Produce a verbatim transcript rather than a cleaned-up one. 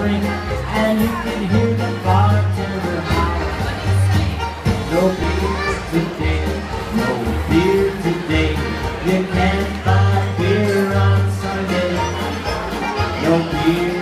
drink, and you can hear the bartender howl. No beer today, no beer today. You can't buy beer on Sunday. No beer